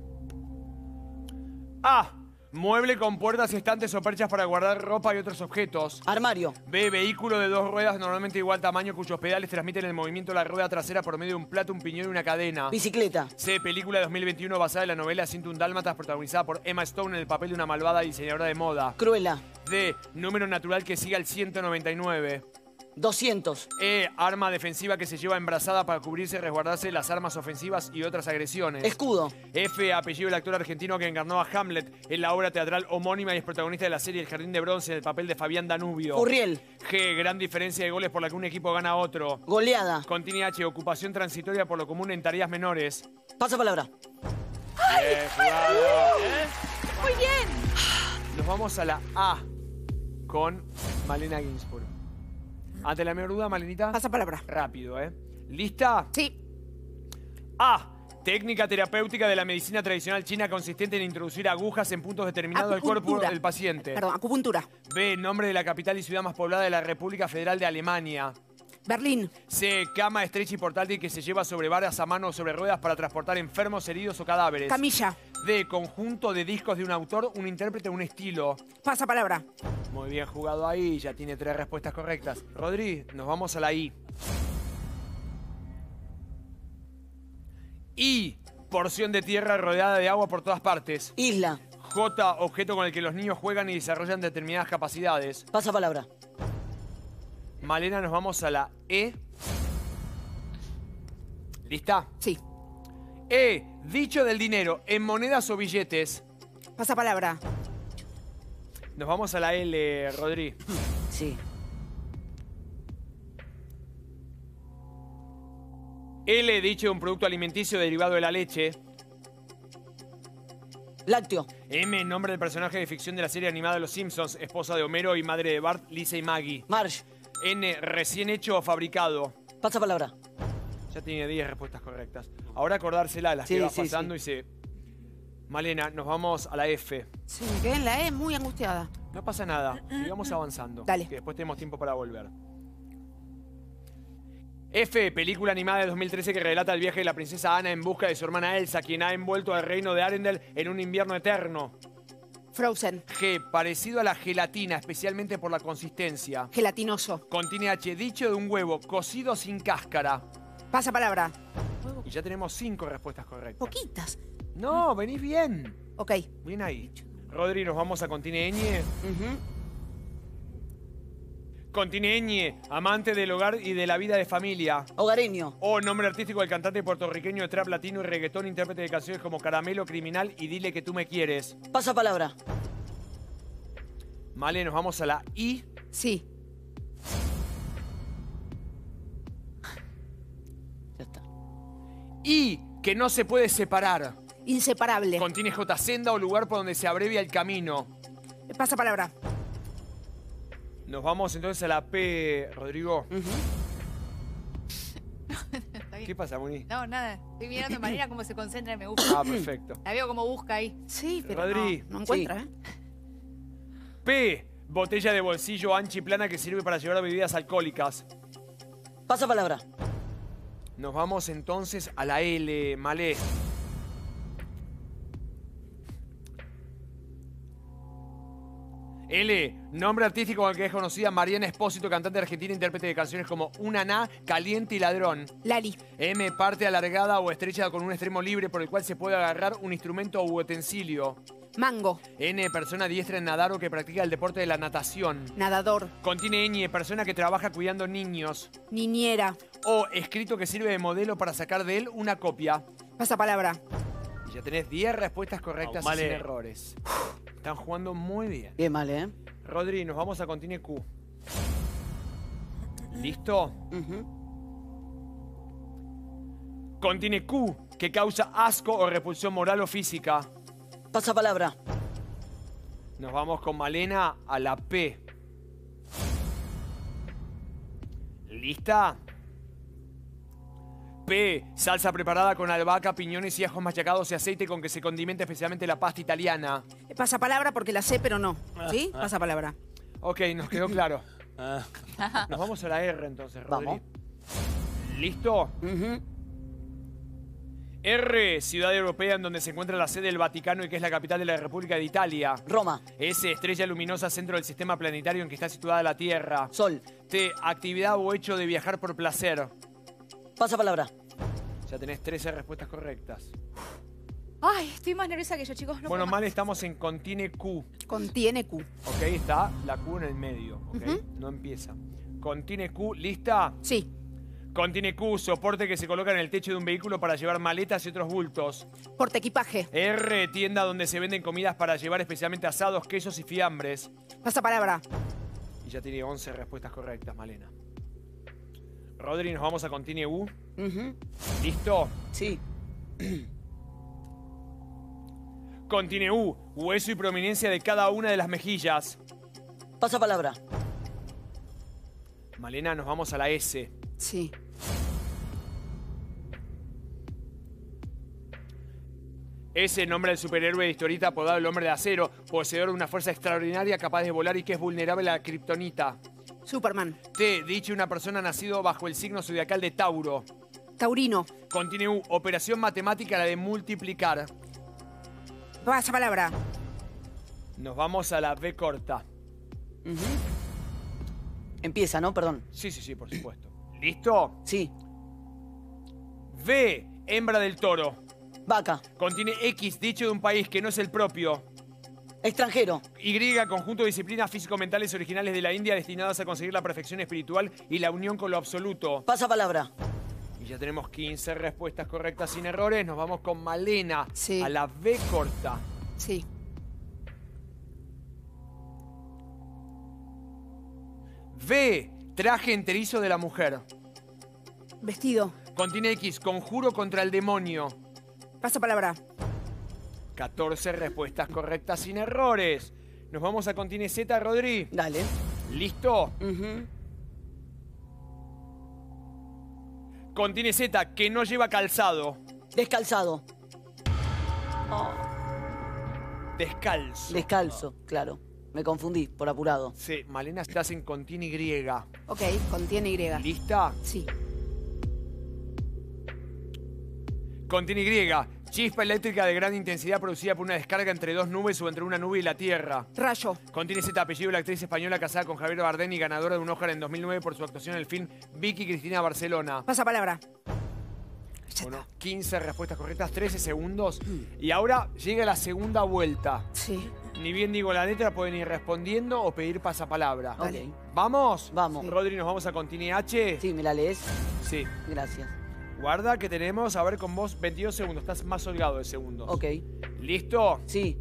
A. Mueble con puertas, estantes o perchas para guardar ropa y otros objetos. Armario. B. Vehículo de 2 ruedas, normalmente de igual tamaño, cuyos pedales transmiten el movimiento de la rueda trasera por medio de un plato, un piñón y una cadena. Bicicleta. C. Película de 2021 basada en la novela 101 Dálmatas, protagonizada por Emma Stone en el papel de una malvada diseñadora de moda. Cruella. D. Número natural que sigue al 199. 200. E, arma defensiva que se lleva embrazada para cubrirse y resguardarse de las armas ofensivas y otras agresiones. Escudo. F, apellido del actor argentino que encarnó a Hamlet en la obra teatral homónima y es protagonista de la serie El Jardín de Bronce en el papel de Fabián Danubio. Furriel. G, gran diferencia de goles por la que un equipo gana a otro. Goleada. Contiene H, ocupación transitoria por lo común en tareas menores. Pasa palabra. Bien jugado. Muy bien. Nos vamos a la A con Malena Ginsburg. Ante la menor duda, Malenita. Pasa palabra. Rápido, ¿eh? ¿Lista? Sí. A. Técnica terapéutica de la medicina tradicional china consistente en introducir agujas en puntos determinados del cuerpo Acupuntura. del paciente. Perdón, acupuntura. B. Nombre de la capital y ciudad más poblada de la República Federal de Alemania. Berlín. C. Cama estrecha y portátil que se lleva sobre varas a mano o sobre ruedas para transportar enfermos, heridos o cadáveres. Camilla. D. Conjunto de discos de un autor, un intérprete o un estilo. Pasa palabra. Muy bien jugado ahí, ya tiene 3 respuestas correctas. Rodri, nos vamos a la I. I. Porción de tierra rodeada de agua por todas partes. Isla. J. Objeto con el que los niños juegan y desarrollan determinadas capacidades. Pasa palabra. Malena, nos vamos a la E. ¿Lista? Sí. E. Dicho del dinero en monedas o billetes. Pasa palabra. Nos vamos a la L, Rodri. Sí. L. Dicho de un producto alimenticio derivado de la leche. Lácteo. M. Nombre del personaje de ficción de la serie animada Los Simpsons, esposa de Homero y madre de Bart, Lisa y Maggie. Marge. N. Recién hecho o fabricado. Pasa palabra. Ya tiene 10 respuestas correctas. Ahora acordársela las Sí, que va sí, pasando y se... Malena, nos vamos a la F. Sí, me quedé en la E muy angustiada. No pasa nada, sigamos avanzando. Dale. Que después tenemos tiempo para volver. F, película animada de 2013 que relata el viaje de la princesa Anna en busca de su hermana Elsa, quien ha envuelto al reino de Arendelle en un invierno eterno. Frozen. G, parecido a la gelatina, especialmente por la consistencia. Gelatinoso. Contiene H, dicho de un huevo, cocido sin cáscara. Pasa palabra. Y ya tenemos 5 respuestas correctas. Poquitas. No, venís bien. Ok. Bien ahí. Rodri, nos vamos a Contiene Ñ. Contiene Ñ, amante del hogar y de la vida de familia. Hogareño. O nombre artístico del cantante puertorriqueño de trap latino y reggaetón, intérprete de canciones como Caramelo, Criminal y Dile que tú me quieres. Pasa palabra. Vale, nos vamos a la I. Sí. Ya está. I, que no se puede separar. Inseparable. Contiene J, senda o lugar por donde se abrevia el camino. Pasa palabra. Nos vamos entonces a la P, Rodrigo. ¿Qué pasa, Muni? No, nada. Estoy mirando a Marina cómo se concentra y me gusta. Ah, perfecto. La veo como busca ahí. Sí, pero Rodri. no encuentra, Sí. P, botella de bolsillo ancha y plana que sirve para llevar bebidas alcohólicas. Pasa palabra. Nos vamos entonces a la L, Malé. L, nombre artístico con el que es conocida Mariana Espósito, cantante argentina, intérprete de canciones como Una Na, Caliente y Ladrón. Lali. M, parte alargada o estrecha con un extremo libre por el cual se puede agarrar un instrumento u utensilio. Mango. N, persona diestra en nadar o que practica el deporte de la natación. Nadador. Contiene Ñ, persona que trabaja cuidando niños. Niñera. O, escrito que sirve de modelo para sacar de él una copia. Pasa palabra. Y ya tenés 10 respuestas correctas y Vale. sin errores. Están jugando muy bien. Bien mal, ¿eh? Rodri, nos vamos a Contiene Q. ¿Listo? Contiene Q, que causa asco o repulsión moral o física. Pasa palabra. Nos vamos con Malena a la P. ¿Lista? P, salsa preparada con albahaca, piñones y ajos machacados y aceite con que se condimenta especialmente la pasta italiana. Pasa palabra porque la sé, pero no. ¿Sí? Pasa palabra. Ok, nos quedó claro. Nos vamos a la R entonces, Rodri. Vamos. ¿Listo? R, ciudad europea en donde se encuentra la sede del Vaticano y que es la capital de la República de Italia. Roma. S, estrella luminosa, centro del sistema planetario en que está situada la Tierra. Sol. T, actividad o hecho de viajar por placer. Pasa palabra. Ya tenés 13 respuestas correctas. Ay, estoy más nerviosa que yo, chicos. No Bueno, puedo mal más. estamos en Contiene Q. Contiene Q. Ok, está la Q en el medio. Ok, no empieza. Contiene Q, ¿lista? Sí. Contiene Q, soporte que se coloca en el techo de un vehículo para llevar maletas y otros bultos. Portaequipaje. R, tienda donde se venden comidas para llevar, especialmente asados, quesos y fiambres. Pasapalabra. Y ya tiene 11 respuestas correctas, Malena. Rodri, nos vamos a Contiene U. ¿Listo? Sí. Contiene U, hueso y prominencia de cada una de las mejillas. Pasapalabra. Malena, nos vamos a la S. Sí. S, nombre del superhéroe de historieta apodado el Hombre de Acero, poseedor de una fuerza extraordinaria capaz de volar y que es vulnerable a la kriptonita. Superman. T, dicho una persona nacido bajo el signo zodiacal de Tauro. Taurino. Contiene U, operación matemática, la de multiplicar. Pasapalabra. Nos vamos a la B corta. Empieza, ¿no? Perdón. Sí, por supuesto. ¿Listo? Sí. V, hembra del toro. Vaca. Contiene X, dicho de un país que no es el propio. Extranjero. Y, conjunto de disciplinas físico-mentales originales de la India destinadas a conseguir la perfección espiritual y la unión con lo absoluto. Pasapalabra. Y ya tenemos 15 respuestas correctas sin errores. Nos vamos con Malena a la B corta. Sí. V, traje enterizo de la mujer. Vestido. Contiene X, conjuro contra el demonio. Pasapalabra. 14 respuestas correctas sin errores. Nos vamos a Contiene Z, Rodri. Dale. ¿Listo? Contiene Z, que no lleva calzado. Descalzado. Descalzo. Descalzo, claro. Me confundí, por apurado. Sí, Malena, estás en Contiene Y. Ok, contiene Y. ¿Lista? Sí. Contiene Y. Chispa eléctrica de gran intensidad producida por una descarga entre dos nubes o entre una nube y la Tierra. Rayo. Contiene Z, apellido de la actriz española casada con Javier Bardem y ganadora de un Oscar en 2009 por su actuación en el film Vicky Cristina Barcelona. Pasapalabra. Bueno, 15 respuestas correctas, 13 segundos. Y ahora llega la segunda vuelta. Sí. Ni bien digo la letra, pueden ir respondiendo o pedir pasapalabra. Vale. ¿Vamos? Vamos. Rodri, ¿nos vamos a Contiene H? Sí, ¿me la lees? Sí. Gracias. Guarda que tenemos, a ver, con vos 22 segundos. Estás más holgado de segundos. Ok. ¿Listo? Sí.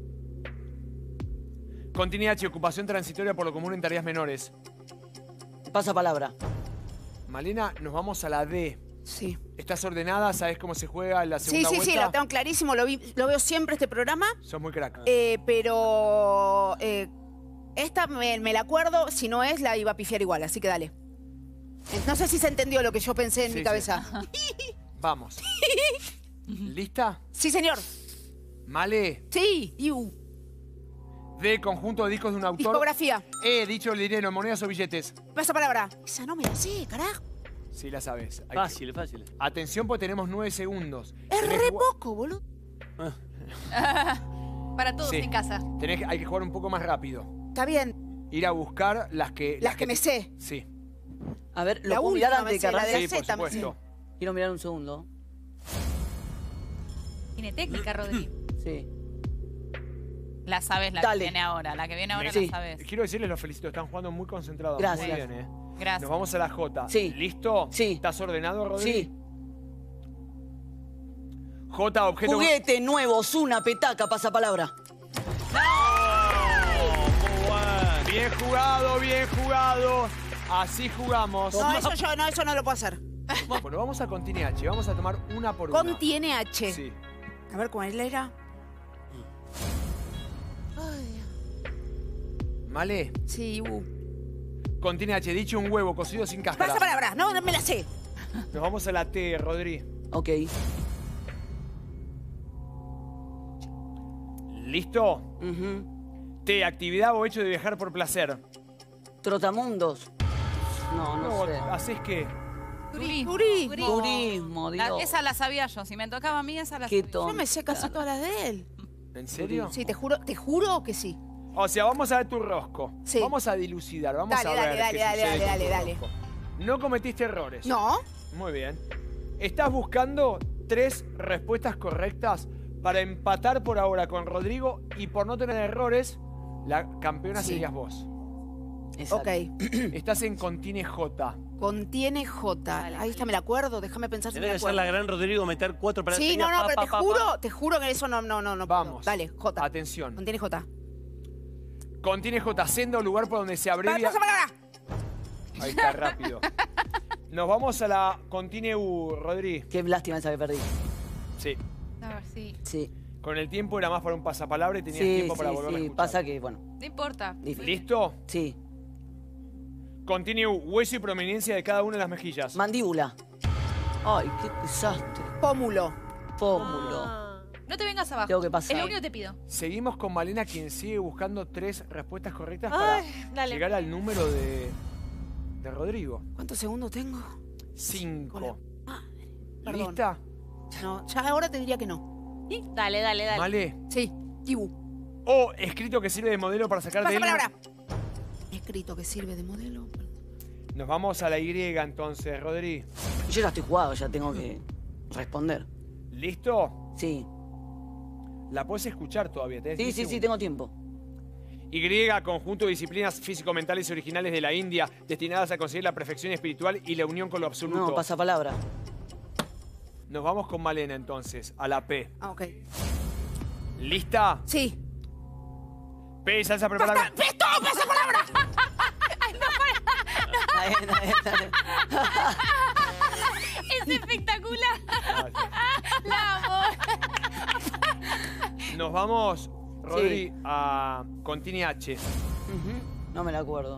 Contiene H, ocupación transitoria por lo común en tareas menores. Pasapalabra. Malena, nos vamos a la D. Sí. ¿Estás ordenada? ¿Sabes cómo se juega en la segunda vuelta? Sí, lo tengo clarísimo. Lo veo siempre este programa. Sos muy crack. Pero esta me la acuerdo. Si no es, la iba a pifiar igual. Así que dale. No sé si se entendió lo que yo pensé en mi cabeza. Vamos. ¿Lista? Sí, señor. Male. Sí. D, conjunto de discos de un autor. Discografía. E, dicho el dinero, monedas o billetes. Pasapalabra. Esa no me la sé, carajo. Sí, la sabes. Fácil, fácil. Atención, porque tenemos 9 segundos. Es re poco, boludo. Para todos Sí. en casa. Hay que jugar un poco más rápido. Está bien. Ir a buscar las que me sé. Sí. A ver, La ¿lo puedo mirar última antes de que me sé, la de arranque? Sí, por Z me supuesto. Quiero mirar un segundo. Tiene técnica, Rodri. Sí. La sabes, la Dale. que viene ahora. La que viene ahora Sí. la sabes. Quiero decirles, los felicito. Están jugando muy concentrados. Gracias. Muy bien, Gracias. Nos vamos a la J. Sí. ¿Listo? Sí. ¿Estás ordenado, Rodri? Sí. J, objeto... Juguete nuevo, una petaca, pasapalabra. Bien jugado, bien jugado. Así jugamos. No, eso no lo puedo hacer. Bueno, vamos a Contiene H. Vamos a tomar una por una. Contiene H. Sí. A ver, ¿cuál era? ¿Vale? Sí, Contiene H. Dicho un huevo cocido sin cáscara. Pasapalabra. No me la sé. Nos vamos a la T, Rodri. Ok. ¿Listo? T, actividad o hecho de viajar por placer. Trotamundos. No sé. Así es que... Turismo. Turismo, Dios. Esa la sabía yo. Si me tocaba a mí, esa la Qué sabía. tonto. Yo me sé casi todas las de él. ¿En serio? Sí, te juro que sí. O sea, vamos a ver tu rosco. Sí. Vamos a dilucidar, vamos Dale, a ver dale, qué sucede con tu dale. rosco. No cometiste errores. No. Muy bien. Estás buscando 3 respuestas correctas para empatar por ahora con Rodrigo y por no tener errores, la campeona Sí. serías vos. Exacto. Ok. Estás en contiene J. Contiene J. Ahí está, me la acuerdo. Déjame pensar si me Tenés que ser acuerdo. la gran Rodrigo, meter 4 para Sí, no, pero te juro que eso no. Vamos. Dale, J. Atención. Contiene J. Contiene J, senda o lugar por donde se abrevia. ¡Pasa palabra! Ahí está, rápido. Nos vamos a la contiene U, Rodri. Qué lástima esa que perdí. Sí. A ver, sí. Sí. Con el tiempo era más para un pasapalabra y tenías Sí, tiempo para volver a sí. escuchar. Pasa que, bueno. No importa. Difícil. ¿Listo? Sí. Contiene U, hueso y prominencia de cada una de las mejillas. Mandíbula. Ay, qué desastre. Pómulo. Pómulo. No te vengas abajo. Tengo que pasar. Es lo único que te pido. Seguimos con Malena, quien sigue buscando 3 respuestas correctas Ay, para dale. llegar al número de Rodrigo. ¿Cuántos segundos tengo? 5. Perdón. ¿Lista? No, ya ahora te diría que no. Dale, dale, dale. Vale. Sí. Ibu. O escrito que sirve de modelo para sacar de Pasa él. palabra. Escrito que sirve de modelo. Nos vamos a la Y entonces, Rodri. Yo ya estoy jugado, ya tengo que responder. ¿Listo? Sí. La puedes escuchar todavía. tenés Sí, 10 sí, sí, segundos. tengo tiempo. Y, conjunto de disciplinas físico-mentales originales de la India, destinadas a conseguir la perfección espiritual y la unión con lo absoluto. No, pasa palabra. Nos vamos con Malena entonces, a la P. Ah, ok. ¿Lista? Sí. P, salsa preparada. ¡Pesto! ¡Pasa palabra! Es espectacular. La amo. Nos vamos, Rodri, a Contiene H. Ujú. No me la acuerdo.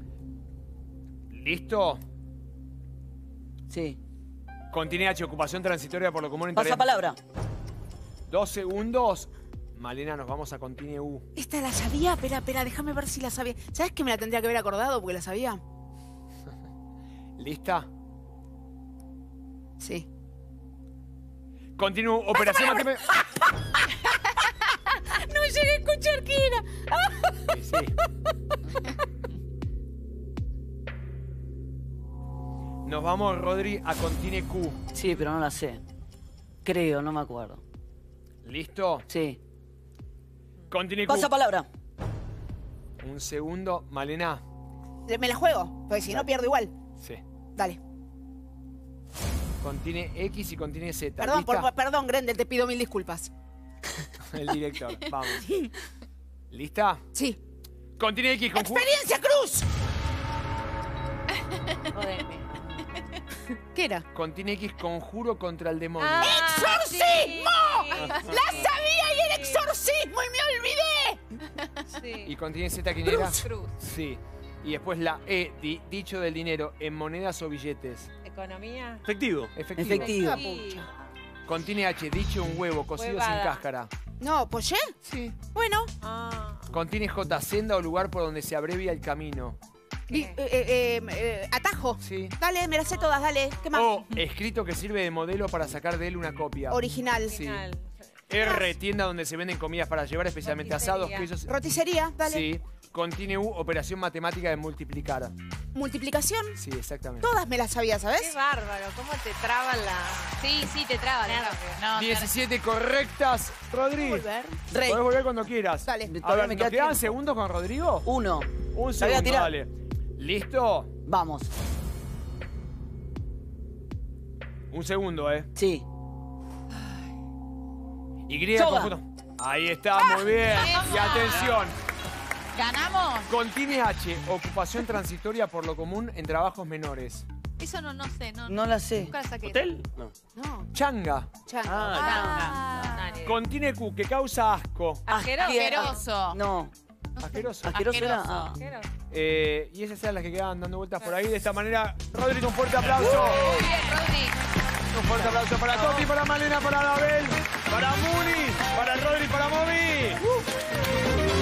¿Listo? Sí. Contiene H, ocupación transitoria por lo común en Pasa tareas. palabra. 2 segundos. Malena, nos vamos a Contiene U. Esta la sabía. Espera, déjame ver si la sabía. ¿Sabes que me la tendría que haber acordado porque la sabía? ¿Lista? Sí. Continúo. Operación matemática. No llegué a escuchar qué era. Sí, sí. Nos vamos, Rodri, a Contiene Q. Sí, pero no la sé. Creo, no me acuerdo. ¿Listo? Sí. Contiene Q. Pasa palabra. Un segundo. Malena. Me la juego, porque si no pierdo igual. Sí. Dale. Contiene X y contiene Z. Perdón, ¿Lista? perdón, Grendel, te pido 1000 disculpas. El director. Vamos. ¿Lista? Sí. Contiene X. ¡Experiencia Cruz! Joderme. ¿Qué era? Contiene X, conjuro contra el demonio. ¡Exorcismo! ¡La sabía y el exorcismo y me olvidé! Sí. Y contiene Z, ¿quién era? Cruz. Sí. Y después la E, dicho del dinero, en monedas o billetes. Economía. Efectivo. Efectivo. Efectivo. Sí. Contiene H, dicho un huevo, cocido Huevada. sin cáscara. No, ¿pollé? Sí. Bueno. Ah. Contiene J, senda o lugar por donde se abrevia el camino. Atajo. Sí. Dale, me las sé todas, dale. ¿Qué más? O escrito que sirve de modelo para sacar de él una copia. Original. Sí. Final. R, tienda donde se venden comidas para llevar, especialmente asados, quesos. Roticería, dale. Sí. Contiene U, operación matemática de multiplicar. Multiplicación. Sí, exactamente. Todas me las sabía, Qué ¿sabes? bárbaro, cómo te traba la... Sí, te traba. No, 17 correctas, Rodri. Volver. Rey. Podés volver cuando quieras. Dale. A Todavía ver, me ¿nos queda quedan tiempo. segundos con Rodrigo? 1. Un La voy a segundo, tirar. dale. ¿Listo? Vamos. Un segundo, Sí. Y Soga. conjunto. Ahí está, muy bien. Y atención. ¿Ganamos? Contiene H, ocupación transitoria por lo común en trabajos menores. Eso no sé, no. No la sé. Nunca la saqué. ¿Hotel? No. No. Changa. Changa. Contiene Q, que causa asco. Asqueroso. No. Asqueroso. Asqueroso era. Asqueroso. Ah. Y esas eran las que quedaban dando vueltas por ahí. De esta manera, Rodri, un fuerte aplauso. Muy bien, Rodri. Un fuerte aplauso para Toti, para Malena, para Abel, para Muni, para Rodri, para Momi.